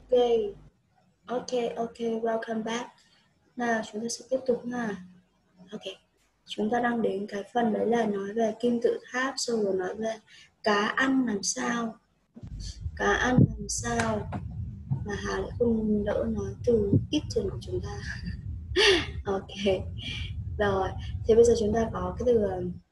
Okay. Okay, welcome back. Nào, chúng ta sẽ tiếp tục nha. Ok, chúng ta đang đến cái phần đấy là nói về kim tự tháp, xong rồi nói về cá ăn làm sao. Cá ăn làm sao mà Hà lại không đỡ nói từ kitchen của chúng ta. Ok, rồi, thì bây giờ chúng ta có cái từ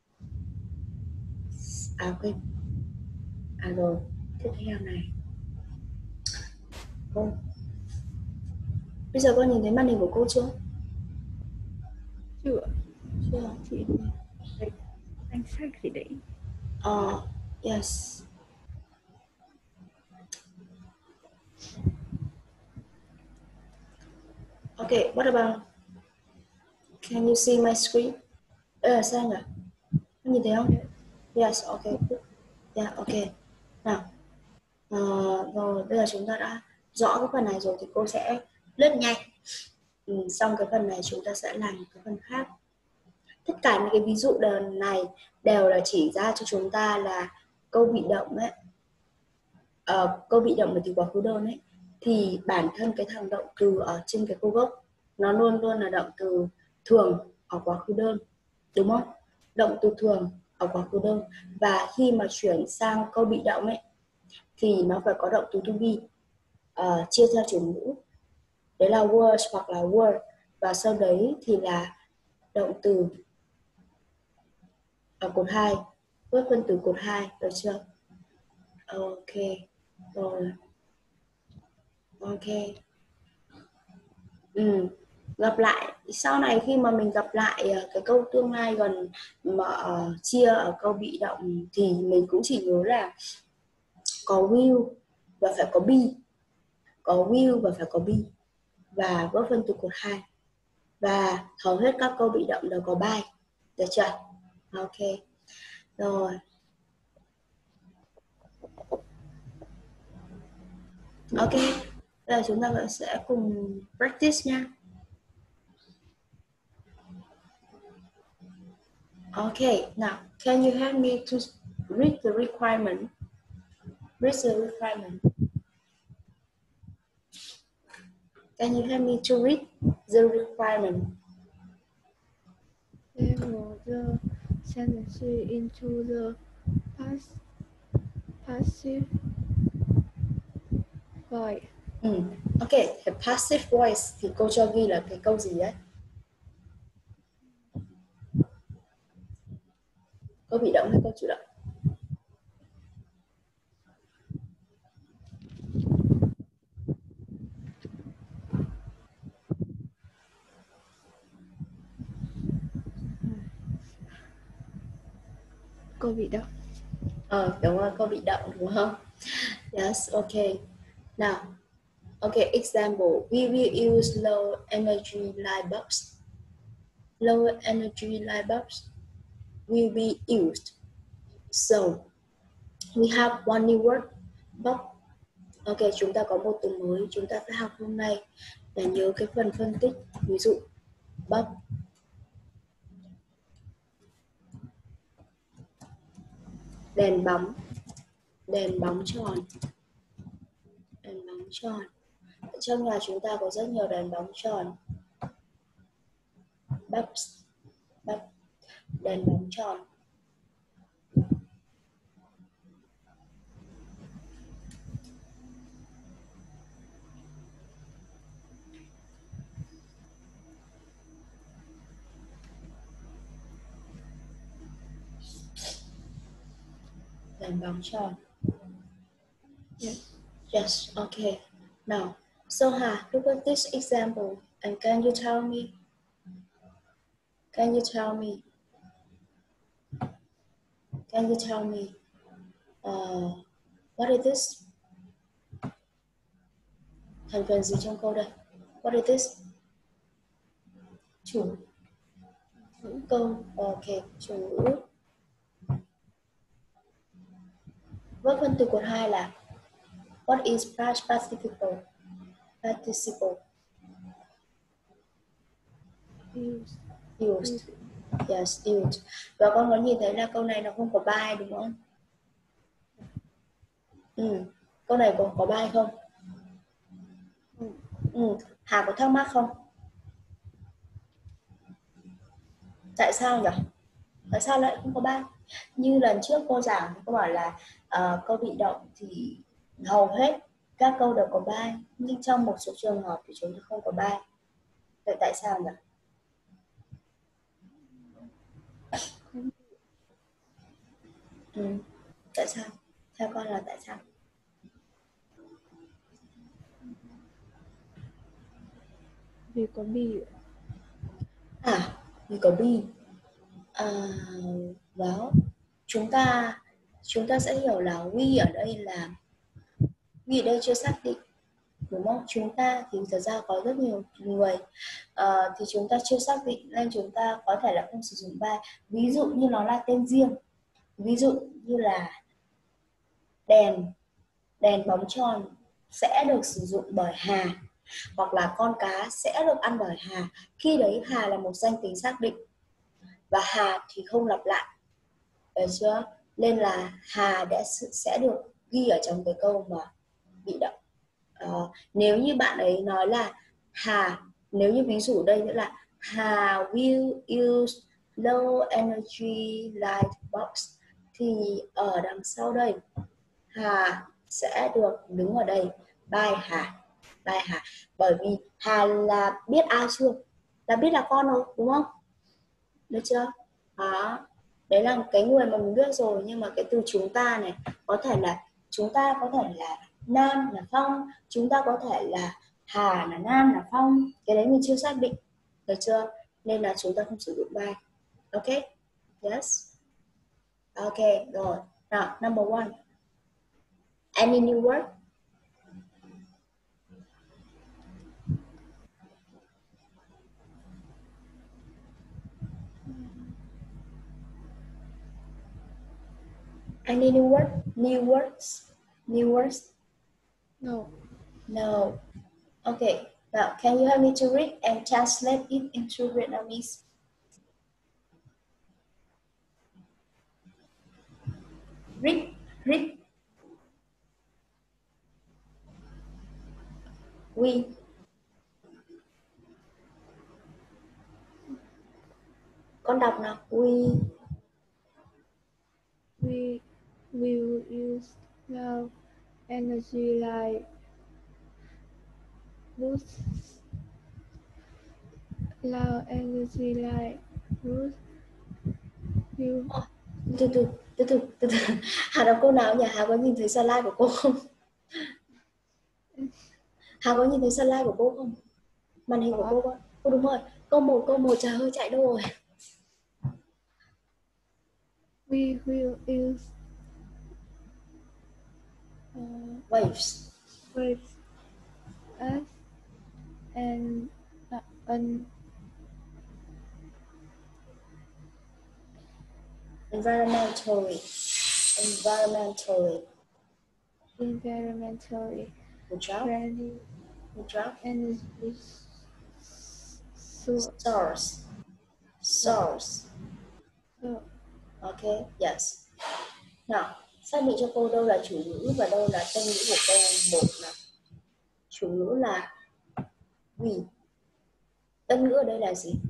quên. Rồi, tiếp theo này. Cô, bây giờ con nhìn thấy màn hình của cô chưa? Chưa. Chưa. Chị danh sách gì đấy. Yes. Okay, what about? Can you see my screen? Sao nhỉ? Con nhìn thấy không? Yes, okay. Yeah, okay. Nào, rồi bây giờ chúng ta đã rõ cái phần này rồi thì cô sẽ lướt nhanh. Xong cái phần này chúng ta sẽ làm cái phần khác. Tất cả những cái ví dụ này đều là chỉ ra cho chúng ta là câu bị động ấy. Câu bị động là từ quá khứ đơn ấy, thì bản thân cái thằng động từ ở trên cái câu gốc nó luôn luôn là động từ thường ở quá khứ đơn, đúng không? Động từ thường ở quá khứ đơn, và khi mà chuyển sang câu bị động ấy thì nó phải có động từ to be chia theo chuyển ngữ, đấy là was hoặc là were, và sau đấy thì là động từ ở cột 2, với phân từ cột 2, được chưa? Ok, rồi. Ok. Gặp lại sau này, khi mà mình gặp lại cái câu tương lai gần mà chia ở câu bị động thì mình cũng chỉ nhớ là có will và phải có be, có will và phải có be, và với phân từ cột 2, và hầu hết các câu bị động đều có by, được chưa? Ok, rồi. Ok, bây giờ chúng ta sẽ cùng practice nha. Okay, now can you help me to read the requirement? Read the requirement. Can you help me to read the requirement? Therefore, the sentence into the passive voice. Ok, the passive voice thì cô cho ghi là cái câu gì đấy? Câu bị động hay câu chủ động? Câu bị động. Đúng rồi, câu bị động đúng không? Yes, okay. Now, okay, example. We will use low energy light bulbs. Low energy light bulbs will be used. So, we have one new word, bulb. Ok, chúng ta có một từ mới chúng ta sẽ học hôm nay là nhớ cái phần phân tích. Ví dụ, bulb, đèn bóng, đèn bóng tròn, đèn bóng tròn. Trong nhà chúng ta có rất nhiều đèn bóng tròn. Bulbs, bulb, đèn bóng tròn. Đèn bóng tròn. Yes, okay. Now, Soha, look at this example and can you tell me? Can you tell me? Can you tell me? What is this? Thành phần gì trong câu đây? What is this? Chủ ngữ câu. Ok, chủ ngữ. Với phân từ cột 2 là what is past participle? Participle. Used. Yes, used. Và con có nhìn thấy là câu này nó không có by đúng không? Câu này có by không? Hà có thắc mắc không? Tại sao nhỉ? Tại sao lại không có by? Như lần trước cô giảng cô bảo là câu bị động thì hầu hết các câu đều có by, nhưng trong một số trường hợp thì chúng ta không có by. Vậy tại sao nhỉ? Tại sao? Theo con là tại sao? Vì có bị. Vì có be. Đó, chúng ta sẽ hiểu là we ở đây là we ở đây chưa xác định, đúng không? Chúng ta thì thật ra có rất nhiều người thì chúng ta chưa xác định nên chúng ta có thể là không sử dụng by. Ví dụ như nó là tên riêng, ví dụ như là đèn bóng tròn sẽ được sử dụng bởi Hà, hoặc là con cá sẽ được ăn bởi Hà. Khi đấy Hà là một danh tính xác định và Hà thì không lặp lại, được chưa? Nên là Hà sẽ được ghi ở trong cái câu mà bị động. Nếu như bạn ấy nói là Hà, nếu như ví dụ đây nữa là Hà will use low energy light box, thì ở đằng sau đây Hà sẽ được đứng ở đây by Hà, by Hà. Bởi vì Hà là biết ai chưa? Là biết là con rồi, đúng không? Được chưa? Đó. Đấy là cái người mà mình biết rồi, nhưng mà cái từ chúng ta này có thể là chúng ta có thể là Nam là Phong, chúng ta có thể là Hà là Nam là Phong, cái đấy mình chưa xác định, được chưa? Nên là chúng ta không sử dụng by. Ok? Yes. Ok, rồi. Nào, number one. Any new word? Any new word? New words? New words? No. No. Okay. Now, can you help me to read and translate it into Vietnamese? Read. Read. We. Con đọc nào. We will use low energy like boost. Low energy like boost. Will. từ từ. Hà đọc câu nào nhỉ? Hà có nhìn thấy slide của cô không? Hà có nhìn thấy slide của cô không? Màn hình của cô không? Cô đúng rồi. Câu 1 trời ơi chạy đâu rồi? We will use Waves. waves as an Environmentally. environmentally Good job. friendly Good job. energy Source. Ok, yes. Nào, xác định cho cô đâu là chủ ngữ và đâu là tên ngữ của câu 1 nào. Chủ ngữ là we. Tân ngữ ở đây là gì?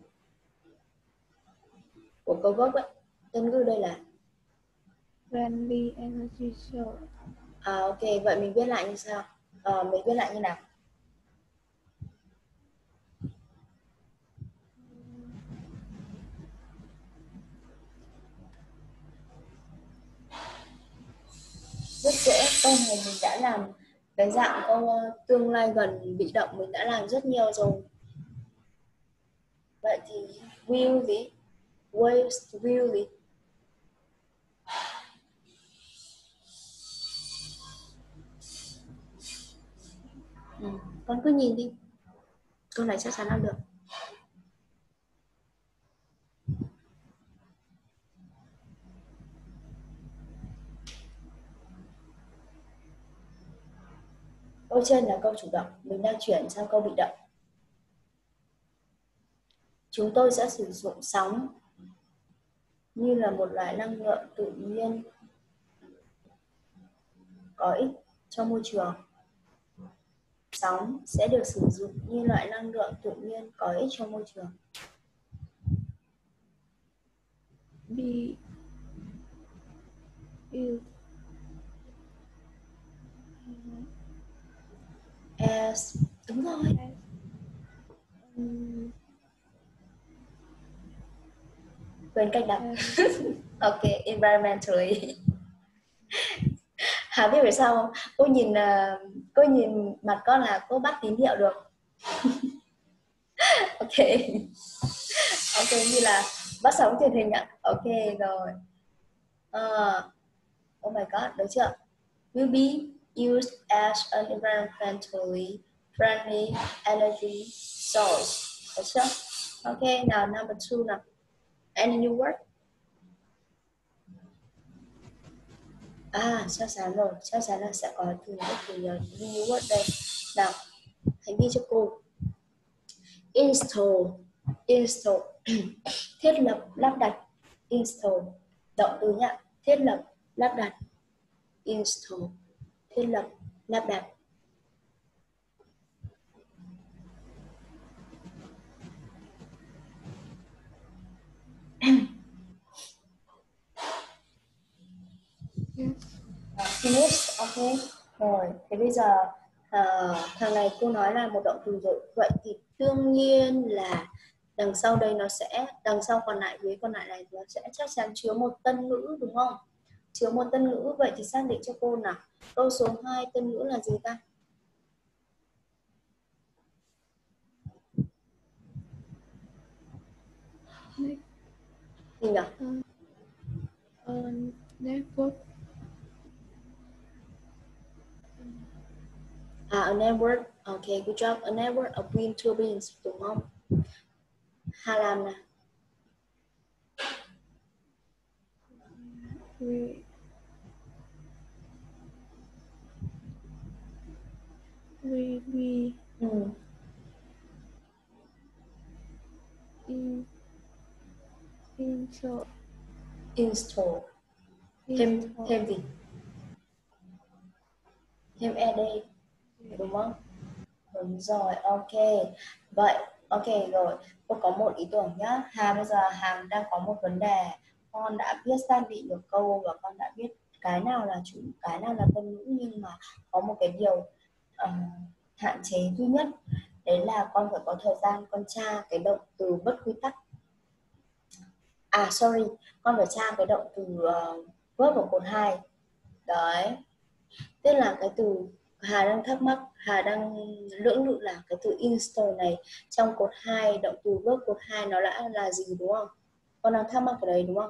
Của câu gốc ấy. Tân ngữ đây là friendly energy source. ok, vậy mình viết lại như sao? Mình viết lại như nào? Rất dễ, câu này mình đã làm cái dạng câu tương lai gần bị động mình đã làm rất nhiều rồi. Vậy thì will gì? Will gì? Con cứ nhìn đi. Câu này chắc chắn làm được. Câu trên là câu chủ động, mình đang chuyển sang câu bị động. Chúng tôi sẽ sử dụng sóng như là một loại năng lượng tự nhiên có ích cho môi trường. sóng sẽ được sử dụng như loại năng lượng tự nhiên có ích cho môi trường? Be used As, đúng rồi. as um, Quên cách đọc. Ok, environmentally. Hà biết vì sao không? Cô nhìn mặt con là cô bắt tín hiệu được. Ok. Ok, như là bắt sóng truyền hình ạ. Ok rồi. Oh my god, được chưa? Will be used as an environmentally friendly energy source. Được chưa? Ok, nào number 2 nào. Any new word? Chắc chắn rồi, chắc chắn là sẽ có từ new word đây. Nào, hãy ghi cho cô. Install, install, thiết lập, lắp đặt. Install, động từ nhá, thiết lập, lắp đặt. Install, thiết lập, lắp đặt. yes. Finish, ok. Rồi, thế bây giờ thằng này cô nói là một động từ rồi. Vậy thì đương nhiên là đằng sau đây nó sẽ, đằng sau còn lại với còn lại này nó sẽ chắc chắn chứa một tân ngữ đúng không? Chứa một tân ngữ, vậy thì xác định cho cô nào. Câu số 2 tân ngữ là gì ta? Gì nhỉ? Network. A network, ok, good job. A network of wind turbines, đúng không? Hà làm nào. We in install Install. Thêm gì? Thêm ed, đúng không? Đúng rồi, ok. Vậy, ok rồi. Cô có một ý tưởng nhá. Hà bây giờ Hà đang có một vấn đề. Con đã biết xác định được câu và con đã biết cái nào là chủ, cái nào là tân ngữ, nhưng mà có một cái điều hạn chế duy nhất. Đấy là con phải có thời gian con tra cái động từ bất quy tắc. Sorry, con phải tra cái động từ verb ở cột 2. Đấy. Tức là cái từ Hà đang thắc mắc, Hà đang lưỡng lự là cái từ install này trong cột 2, động từ verb cột 2 nó đã là gì đúng không? Con đang thắc mắc cái đấy đúng không?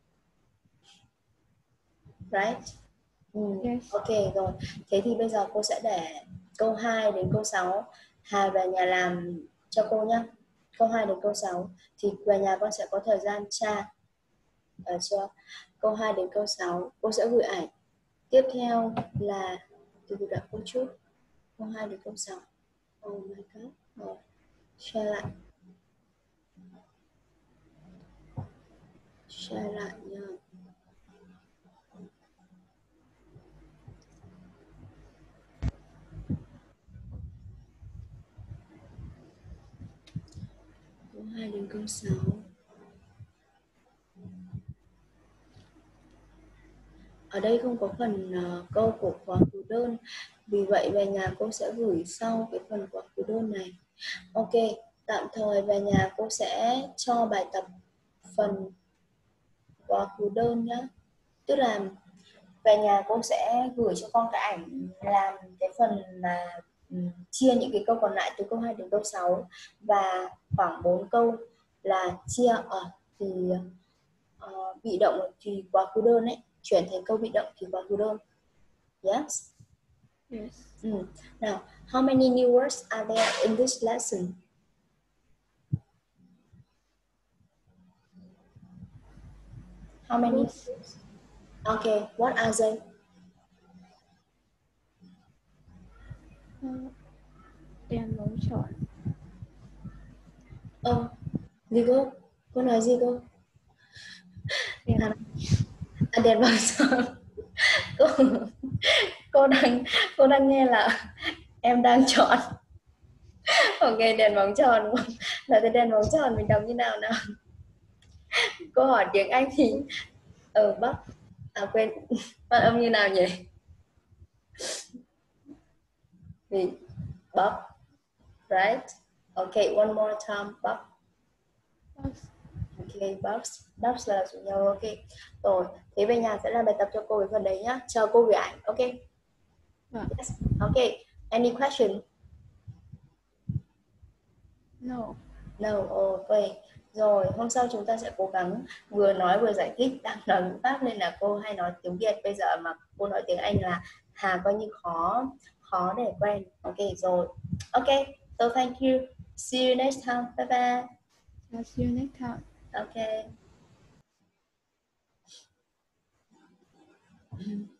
Right? yes. Ok rồi. Thế thì bây giờ cô sẽ để câu 2 đến câu 6 Hà về nhà làm cho cô nhé. Câu 2 đến câu 6 thì về nhà con sẽ có thời gian tra. Được chưa? Câu 2 đến câu 6 cô sẽ gửi ảnh. Tiếp theo là từ đợi cô chút. Câu 2 đến câu 6. Oh my god. Rồi. Share lại. Share lại nha. Câu 2 đến câu 6. Ở đây không có phần câu của quá khứ đơn. Vì vậy về nhà cô sẽ gửi sau cái phần quá khứ đơn này. Ok, tạm thời về nhà cô sẽ cho bài tập phần quá khứ đơn nhé. Tức là về nhà cô sẽ gửi cho con cái ảnh làm cái phần mà chia những cái câu còn lại từ câu 2 đến câu 6 và khoảng 4 câu là chia ở thì bị động thì quá khứ đơn ấy, chuyển thành câu bị động thì quá khứ đơn. Yes. Yes. Now, how many new words are there in this lesson? How many? Words. Okay, what are they? Đèn bóng tròn. Gì cô? Cô nói gì cô? Đèn bóng tròn. cô cô đang nghe là Em đang chọn. Ok, đèn bóng tròn đúng không? Là cái đèn bóng tròn mình đọc như nào nào? Câu hỏi tiếng Anh thì ở Bắc, à quên, phát âm như nào nhỉ? Vì Bắc, right? Okay, one more time, Bắc. Box. Ok, box, box là chủ nhau. Ok, rồi thế về nhà sẽ làm bài tập cho cô với phần đấy nhá, chờ cô gửi ảnh. Ok. Vâng. Yes. Ok, any question? No. No. Ok, rồi hôm sau chúng ta sẽ cố gắng vừa nói vừa giải thích. Đang nói ngữ pháp nên là cô hay nói tiếng Việt, bây giờ mà cô nói tiếng Anh là Hà coi như khó khó để quen. Ok rồi. Ok, so thank you, see you next time, bye bye. I'll see you next time. Ok.